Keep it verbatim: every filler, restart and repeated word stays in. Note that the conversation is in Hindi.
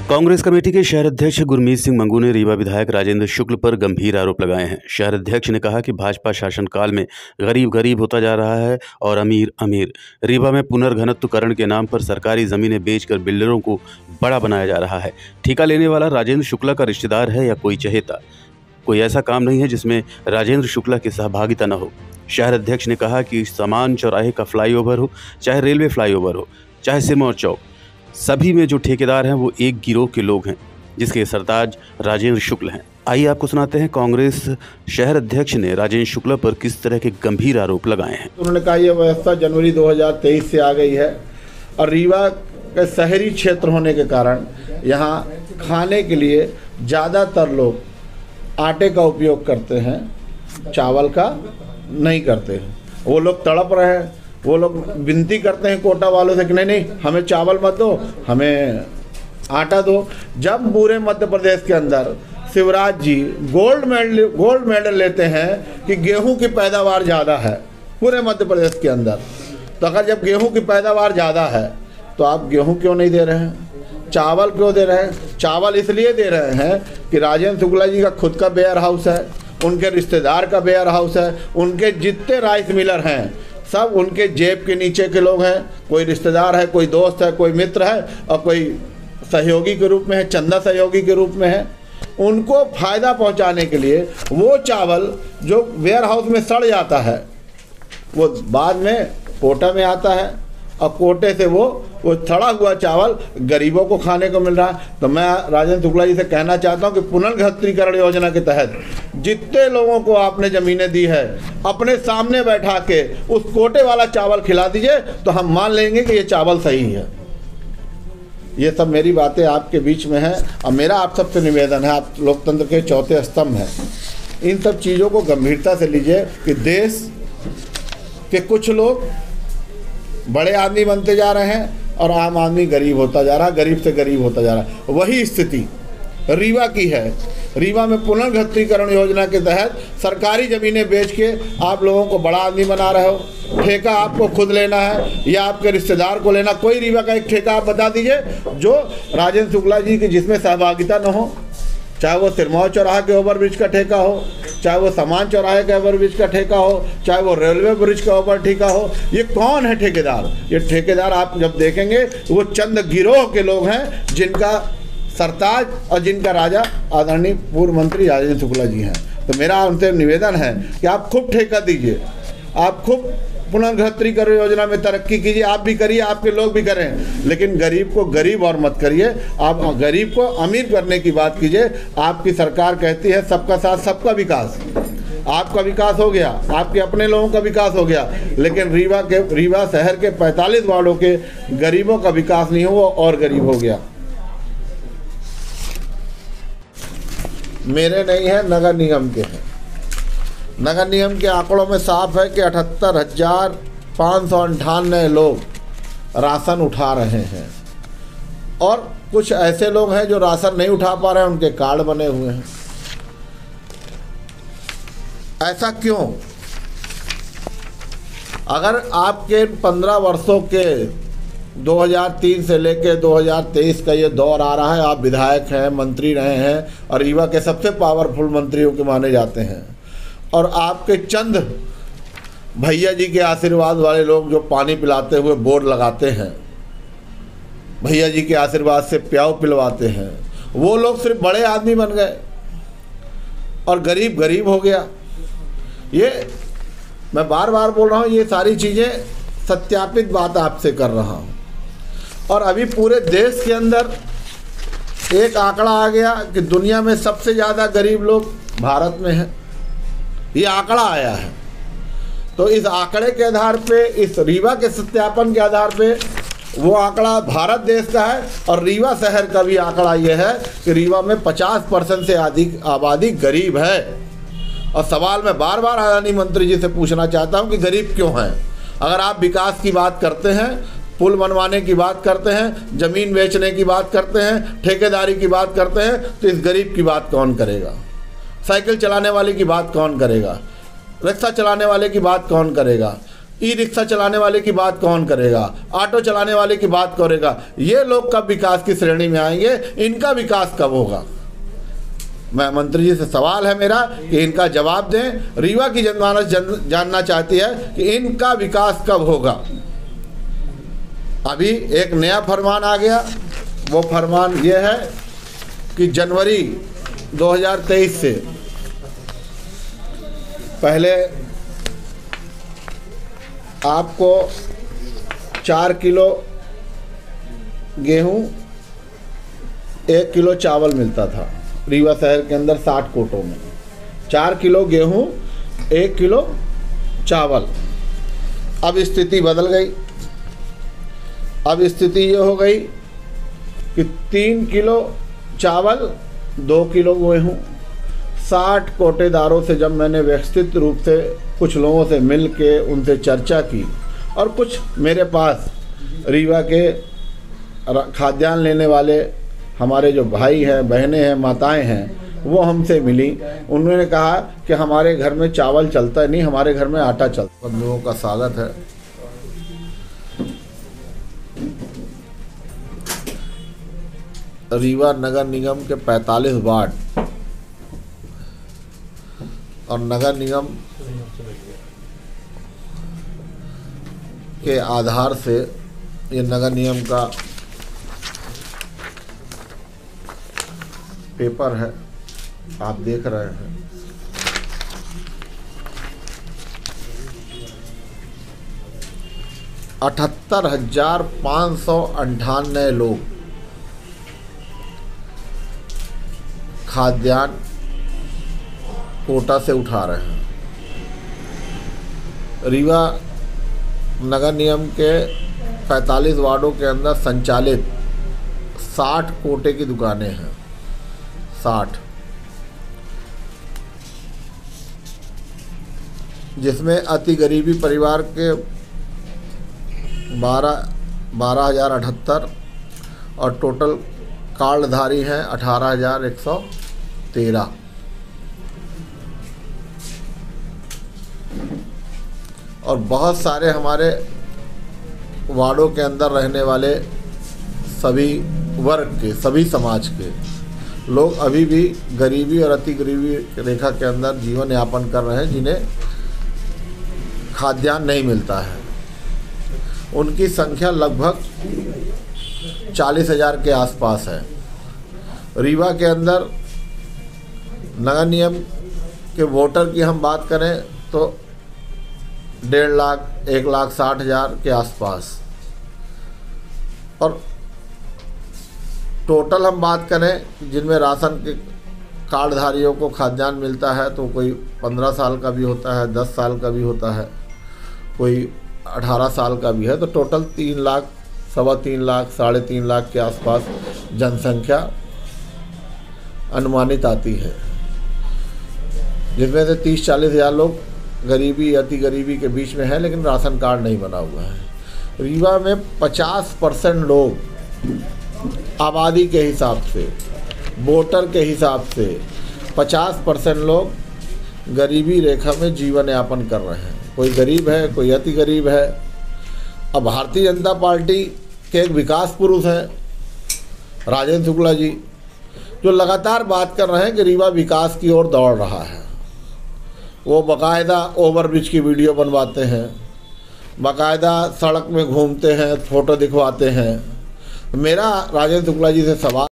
कांग्रेस कमेटी के शहर अध्यक्ष गुरमीत सिंह मंगू ने रीवा विधायक राजेंद्र शुक्ल पर गंभीर आरोप लगाए हैं। शहर अध्यक्ष ने कहा कि भाजपा शासनकाल में गरीब गरीब होता जा रहा है और अमीर अमीर। रीवा में पुनर्घनत्वकरण के नाम पर सरकारी जमीनें बेचकर बिल्डरों को बड़ा बनाया जा रहा है। ठेका लेने वाला राजेंद्र शुक्ला का रिश्तेदार है या कोई चहेता। कोई ऐसा काम नहीं है जिसमें राजेंद्र शुक्ला की सहभागिता न हो। शहर अध्यक्ष ने कहा कि समान चौराहे का फ्लाईओवर हो, चाहे रेलवे फ्लाईओवर हो, चाहे सिरमौर चौक, सभी में जो ठेकेदार हैं वो एक गिरोह के लोग हैं जिसके सरताज राजेंद्र शुक्ल हैं। आइए आपको सुनाते हैं कांग्रेस शहर अध्यक्ष ने राजेंद्र शुक्ला पर किस तरह के गंभीर आरोप लगाए हैं। उन्होंने कहा यह व्यवस्था जनवरी दो हज़ार तेईस से आ गई है और रीवा के शहरी क्षेत्र होने के कारण यहाँ खाने के लिए ज़्यादातर लोग आटे का उपयोग करते हैं, चावल का नहीं करते हैं। वो लोग तड़प रहे हैं, वो लोग विनती करते हैं कोटा वालों से कि नहीं नहीं हमें चावल मत दो, हमें आटा दो। जब पूरे मध्य प्रदेश के अंदर Shivraj ji gold medal gold medal लेते हैं कि गेहूं की पैदावार ज़्यादा है पूरे मध्य प्रदेश के अंदर, तो अगर जब गेहूं की पैदावार ज़्यादा है तो आप गेहूं क्यों नहीं दे रहे हैं, चावल क्यों दे रहे हैं? चावल इसलिए दे रहे हैं कि राजेंद्र शुक्ला जी का खुद का वेयर हाउस है, उनके रिश्तेदार का वेयर हाउस है, उनके जितने राइस मिलर हैं सब उनके जेब के नीचे के लोग हैं। कोई रिश्तेदार है, कोई दोस्त है, कोई मित्र है और कोई सहयोगी के रूप में है, चंदा सहयोगी के रूप में है। उनको फ़ायदा पहुंचाने के लिए वो चावल जो वेयर हाउस में सड़ जाता है वो बाद में कोटा में आता है और कोटे से वो वो सड़ा हुआ चावल गरीबों को खाने को मिल रहा है। तो मैं राजेंद्र शुक्ला जी से कहना चाहता हूं कि पुनर्घनत्वकरण योजना के तहत जितने लोगों को आपने ज़मीनें दी है अपने सामने बैठा के उस कोटे वाला चावल खिला दीजिए तो हम मान लेंगे कि ये चावल सही है। ये सब मेरी बातें आपके बीच में हैं और मेरा आप सबसे निवेदन है, आप लोकतंत्र के चौथे स्तंभ हैं, इन सब चीज़ों को गंभीरता से लीजिए कि देश के कुछ लोग बड़े आदमी बनते जा रहे हैं और आम आदमी गरीब होता जा रहा है, गरीब से गरीब होता जा रहा है। वही स्थिति रीवा की है। रीवा में पुनर्घनत्वकरण योजना के तहत सरकारी ज़मीनें बेच के आप लोगों को बड़ा आदमी बना रहे हो। ठेका आपको खुद लेना है या आपके रिश्तेदार को लेना। कोई रीवा का एक ठेका आप बता दीजिए जो राजेंद्र शुक्ला जी की जिसमें सहभागिता न हो, चाहे वो सिरमौर चौराहा के ओवरब्रिज का ठेका हो, चाहे वो समान चौराहे के ओवरब्रिज का ठेका हो, चाहे वो रेलवे ब्रिज का ओवर ठेका हो। ये कौन है ठेकेदार? ये ठेकेदार आप जब देखेंगे तो वो चंद गिरोह के लोग हैं जिनका सरताज और जिनका राजा आदरणीय पूर्व मंत्री राजेंद्र शुक्ला जी हैं। तो मेरा उनसे निवेदन है कि आप खूब ठेका दीजिए, आप खूब पुनर्घनत्वकरण योजना में तरक्की कीजिए, आप भी करिए, आपके लोग भी करें, लेकिन गरीब को गरीब और मत करिए। आप गरीब को अमीर करने की बात कीजिए। आपकी सरकार कहती है सबका साथ सबका विकास, आपका विकास हो गया, आपके अपने लोगों का विकास हो गया, लेकिन रीवा के रीवा शहर के पैंतालीस वार्डों के गरीबों का विकास नहीं हुआ और गरीब हो गया। मेरे नहीं है, नगर निगम के हैं। नगर निगम के आंकड़ों में साफ है कि अठहत्तर हजार पाँच सौ अंठानवे लोग राशन उठा रहे हैं और कुछ ऐसे लोग हैं जो राशन नहीं उठा पा रहे हैं, उनके कार्ड बने हुए हैं। ऐसा क्यों? अगर आपके पंद्रह वर्षों के दो हज़ार तीन से लेकर दो हज़ार तेईस का ये दौर आ रहा है, आप विधायक हैं, मंत्री रहे हैं और रीवा के सबसे पावरफुल मंत्रियों के माने जाते हैं, और आपके चंद भैया जी के आशीर्वाद वाले लोग जो पानी पिलाते हुए बोर्ड लगाते हैं, भैया जी के आशीर्वाद से प्याऊ पिलवाते हैं, वो लोग सिर्फ बड़े आदमी बन गए और गरीब गरीब हो गया। ये मैं बार बार बोल रहा हूँ, ये सारी चीज़ें सत्यापित बात आपसे कर रहा हूँ। और अभी पूरे देश के अंदर एक आंकड़ा आ गया कि दुनिया में सबसे ज़्यादा गरीब लोग भारत में हैं। ये आंकड़ा आया है, तो इस आंकड़े के आधार पे, इस रीवा के सत्यापन के आधार पे वो आंकड़ा भारत देश का है और रीवा शहर का भी आंकड़ा ये है कि रीवा में पचास परसेंट से अधिक आबादी गरीब है। और सवाल मैं बार बार आदरणीय मंत्री जी से पूछना चाहता हूँ कि गरीब क्यों हैं? अगर आप विकास की बात करते हैं, पुल बनवाने की बात करते हैं, ज़मीन बेचने की बात करते हैं, ठेकेदारी की बात करते हैं, तो इस गरीब की बात कौन करेगा? साइकिल चलाने वाले की बात कौन करेगा? रिक्शा चलाने वाले की बात कौन करेगा? ई रिक्शा चलाने वाले की बात कौन करेगा, ऑटो चलाने वाले की बात करेगा। ये लोग कब विकास की श्रेणी में आएंगे, इनका विकास कब होगा? मैं मंत्री जी से सवाल है मेरा कि इनका जवाब दें। रीवा की जनमानस जन, जानना चाहती है कि इनका विकास कब होगा। अभी एक नया फरमान आ गया, वो फरमान ये है कि जनवरी दो हज़ार तेईस से पहले आपको चार किलो गेहूं, एक किलो चावल मिलता था। रीवा शहर के अंदर साठ कोटों में चार किलो गेहूं, एक किलो चावल। अब स्थिति बदल गई। अब स्थिति ये हो गई कि तीन किलो चावल, दो किलो गेहूं। साठ कोटेदारों से जब मैंने व्यवस्थित रूप से कुछ लोगों से मिल के उनसे चर्चा की, और कुछ मेरे पास रीवा के खाद्यान्न लेने वाले हमारे जो भाई हैं, बहनें हैं, माताएं हैं, वो हमसे मिली। उन्होंने कहा कि हमारे घर में चावल चलता नहीं, हमारे घर में आटा चलता। बंधुओं का स्वागत है। रीवा नगर निगम के पैंतालीस वार्ड और नगर निगम के आधार से ये नगर निगम का पेपर है, आप देख रहे हैं। अठहत्तर हजार पाँच सौ अंठानवे लोग खाद्यान्न कोटा से उठा रहे हैं। रीवा नगर निगम के पैंतालीस वार्डों के अंदर संचालित साठ कोटे की दुकानें हैं। साठ, जिसमें अति गरीबी परिवार के बारह बारह हजार अठहत्तर और टोटल कार्डधारी हैं अठारह हजार एक सौ तेरह। और बहुत सारे हमारे वार्डों के अंदर रहने वाले सभी वर्ग के, सभी समाज के लोग अभी भी गरीबी और अति गरीबी रेखा के अंदर जीवन यापन कर रहे हैं, जिन्हें खाद्यान्न नहीं मिलता है। उनकी संख्या लगभग चालीस हजार के आसपास है। रीवा के अंदर नगर निगम के वोटर की हम बात करें तो डेढ़ लाख, एक लाख साठ हजार के आसपास, और टोटल हम बात करें जिनमें राशन के कार्डधारियों को खाद्यान्न मिलता है तो कोई पंद्रह साल का भी होता है, दस साल का भी होता है, कोई अठारह साल का भी है। तो टोटल तीन लाख, सवा तीन लाख, साढ़े तीन लाख के आसपास जनसंख्या अनुमानित आती है, जिसमें से तीस चालीस हज़ार लोग गरीबी, अति गरीबी के बीच में है, लेकिन राशन कार्ड नहीं बना हुआ है। रीवा में पचास परसेंट लोग आबादी के हिसाब से, वोटर के हिसाब से पचास परसेंट लोग गरीबी रेखा में जीवन यापन कर रहे हैं। कोई गरीब है, कोई अति गरीब है। अब भारतीय जनता पार्टी के एक विकास पुरुष हैं राजेंद्र शुक्ला जी, जो लगातार बात कर रहे हैं कि रीवा विकास की ओर दौड़ रहा है। वो बाकायदा ओवरब्रिज की वीडियो बनवाते हैं, बाकायदा सड़क में घूमते हैं, फ़ोटो दिखवाते हैं। मेरा राजेंद्र शुक्ला जी से सवाल